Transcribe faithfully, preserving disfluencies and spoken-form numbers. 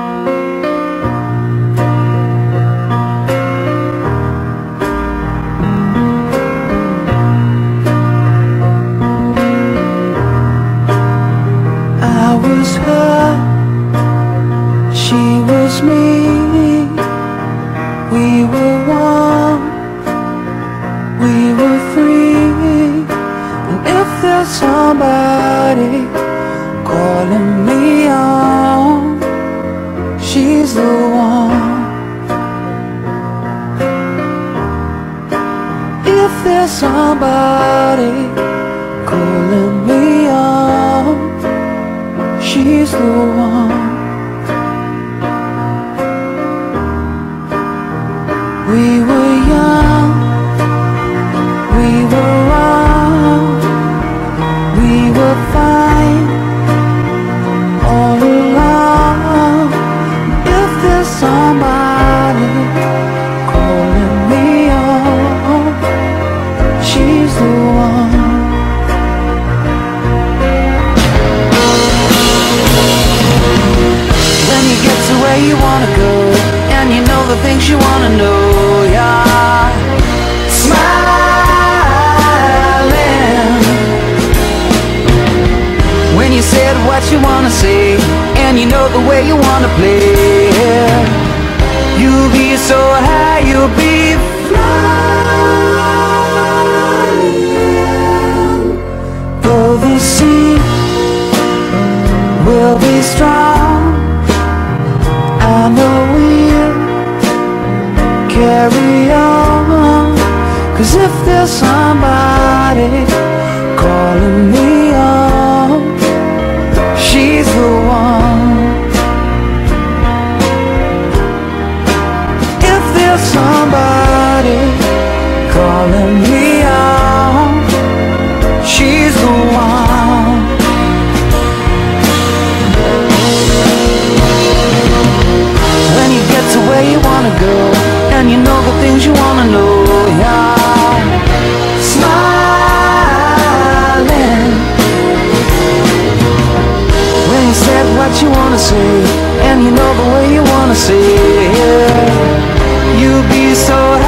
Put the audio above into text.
I was her, she was me. We were one, we were free. And if there's somebody calling me on, she's the one. If there's somebody calling me on, she's the one. We were young, we were wrong, we were fine all along. If there's somebody calling me on, she's the one. When you get to where you wanna go, and you know the things you wanna know, yeah. Smiling when you said what you wanna say, and you know the way you wanna play. You'll be so high, you'll be flying. Though the sea will be strong, I know we'll carry on. 'Cause if there's somebody calling me on, she's the one. If there's somebody calling me on, she's the one. When you get to where you wanna go, and you know the things you wanna know, yeah. Smiling when you said what you wanna say, and you know the way you wanna say it. You'll be so